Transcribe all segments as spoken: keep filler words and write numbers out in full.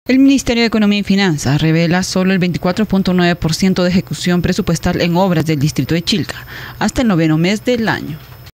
El Ministerio de Economía y Finanzas revela solo el veinticuatro punto nueve por ciento de ejecución presupuestal en obras del distrito de Chilca, hasta el noveno mes del año.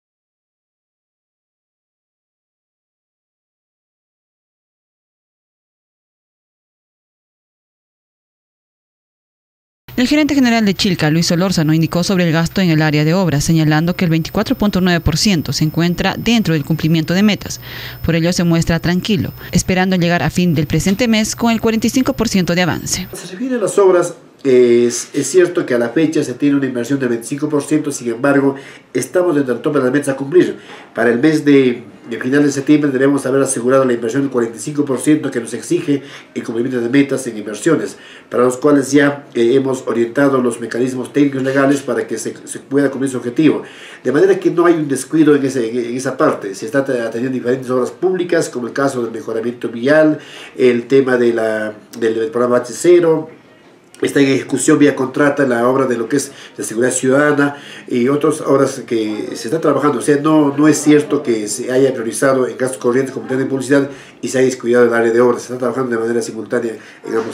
El gerente general de Chilca, Luis Solórzano, indicó sobre el gasto en el área de obras, señalando que el veinticuatro punto nueve por ciento se encuentra dentro del cumplimiento de metas. Por ello se muestra tranquilo, esperando llegar a fin del presente mes con el cuarenta y cinco por ciento de avance. Se refiere a las obras, es, es cierto que a la fecha se tiene una inversión del veinticinco por ciento, sin embargo, estamos dentro del tope de las metas a cumplir. Para el mes de, de final de septiembre debemos haber asegurado la inversión del cuarenta y cinco por ciento que nos exige el cumplimiento de metas en inversiones, para los cuales ya eh, hemos orientado los mecanismos técnicos legales para que se, se pueda cumplir su objetivo. De manera que no hay un descuido en, ese, en esa parte. Se está atendiendo diferentes obras públicas, como el caso del mejoramiento vial, el tema de la, del, del programa H cero, está en ejecución vía contrata la obra de lo que es la seguridad ciudadana y otras obras que se está trabajando. O sea, no, no es cierto que se haya priorizado en gastos corrientes como de publicidad y se haya descuidado el área de obras. Se está trabajando de manera simultánea en ambos,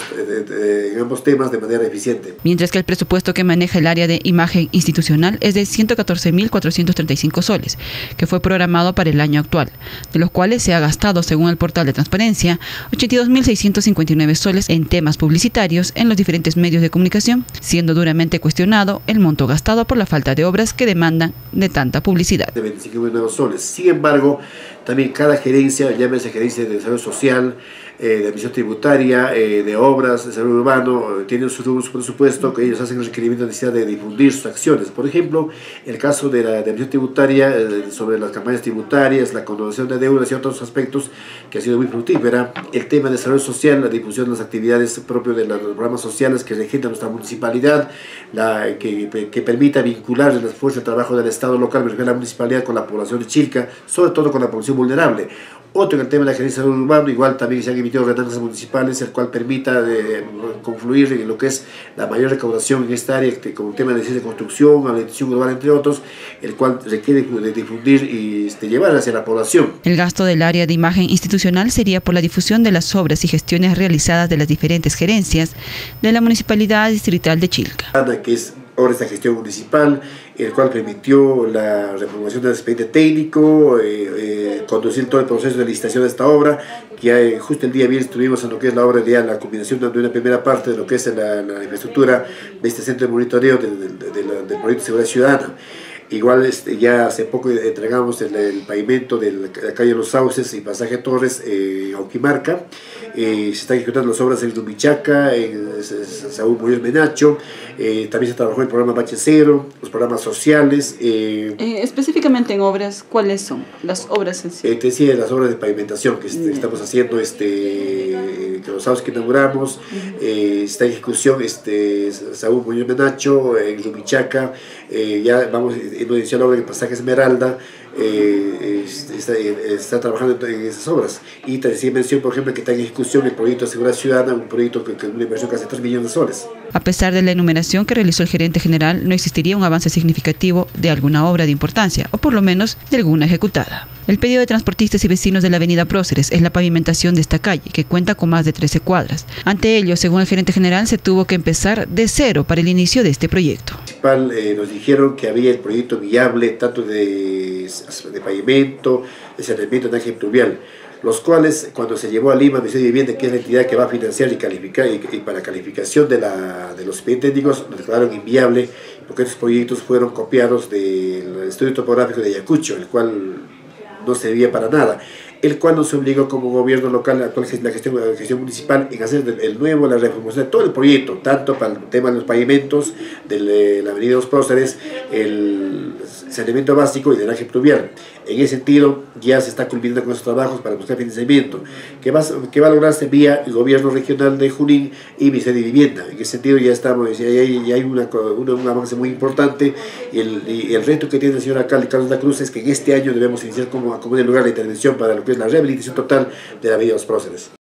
en ambos temas de manera eficiente. Mientras que el presupuesto que maneja el área de imagen institucional es de ciento catorce mil cuatrocientos treinta y cinco soles, que fue programado para el año actual, de los cuales se ha gastado, según el portal de transparencia, ochenta y dos mil seiscientos cincuenta y nueve soles en temas publicitarios en los diferentes medios de comunicación, siendo duramente cuestionado el monto gastado por la falta de obras que demandan de tanta publicidad. De veinticinco mil nuevos soles. Sin embargo, también cada gerencia, llámese gerencia de desarrollo social, eh, de admisión tributaria, eh, de obras, de desarrollo urbano, eh, tienen su, su presupuesto que ellos hacen el requerimiento de necesidad de difundir sus acciones. Por ejemplo, el caso de la de admisión tributaria, eh, sobre las campañas tributarias, la condonación de deudas y otros aspectos que ha sido muy fructífera. El tema de desarrollo social, la difusión de las actividades propias de los programas sociales que regentan nuestra municipalidad, la, que, que permita vincular el esfuerzo de trabajo del Estado local, me refiero a la municipalidad, con la población de Chilca, sobre todo con la población vulnerable. Otro, en el tema de la gerencia de urbano, igual también se han emitido ordenanzas municipales, el cual permita de, confluir en lo que es la mayor recaudación en esta área, como el tema de licencia de construcción, habilitación urbana, entre otros, el cual requiere de difundir y este, llevar hacia la población. El gasto del área de imagen institucional sería por la difusión de las obras y gestiones realizadas de las diferentes gerencias de la Municipalidad Distrital de Chilca. Que es obras de gestión municipal, el cual permitió la reformulación del expediente técnico, eh, eh, conducir todo el proceso de licitación de esta obra, que eh, justo el día viernes estuvimos en lo que es la obra de la combinación de una primera parte de lo que es la, la infraestructura de este centro de monitoreo de, de, de, de la, del proyecto de seguridad ciudadana. Igual este, ya hace poco entregamos el, el pavimento de la, la calle Los Sauces y Pasaje Torres, eh, Auquimarca. Eh, se están ejecutando las obras en Lumichaca, en Saúl Muñoz Menacho. Eh, también se trabajó el programa H cero, los programas sociales. Eh, eh, específicamente en obras, ¿cuáles son las obras en sí? Eh, te decía las obras de pavimentación que este, estamos haciendo, este, que los sábados que inauguramos. Uh-huh. eh, está en ejecución este, Saúl Muñoz Menacho, en Lumichaca. Eh, ya vamos hemos iniciado la obra de Pasaje Esmeralda. Eh, está, está trabajando en esas obras. Y te decía mención, por ejemplo, que está en ejecución el proyecto de seguridad ciudadana, un proyecto que con una inversión de casi tres millones de soles. A pesar de la enumeración que realizó el gerente general, no existiría un avance significativo de alguna obra de importancia, o por lo menos de alguna ejecutada. El pedido de transportistas y vecinos de la avenida Próceres es la pavimentación de esta calle, que cuenta con más de trece cuadras. Ante ello, según el gerente general, se tuvo que empezar de cero para el inicio de este proyecto. Eh, nos dijeron que había el proyecto viable, tanto de, de pavimento, de saneamiento, de ángel pluvial, los cuales, cuando se llevó a Lima, Ministerio de Vivienda, que es la entidad que va a financiar y calificar, y, y para calificación de, la, de los expedientes técnicos, nos declararon inviable, porque estos proyectos fueron copiados del estudio topográfico de Ayacucho, el cual no servía para nada, el cual nos obligó como gobierno local, la actual la gestión, la gestión municipal, en hacer el nuevo, la reformulación de todo el proyecto, tanto para el tema de los pavimentos, de la avenida Los Próceres, el saneamiento básico y drenaje pluvial. En ese sentido, ya se está culminando con esos trabajos para buscar financiamiento, que va, que va a lograrse vía el gobierno regional de Junín y Ministerio de Vivienda. En ese sentido ya estamos, ya hay, ya hay una, una, un avance muy importante, y el, y el reto que tiene el señor alcalde Carlos de la Cruz es que en este año debemos iniciar como, como en lugar de intervención para lo que es la rehabilitación total de la avenida Los Próceres.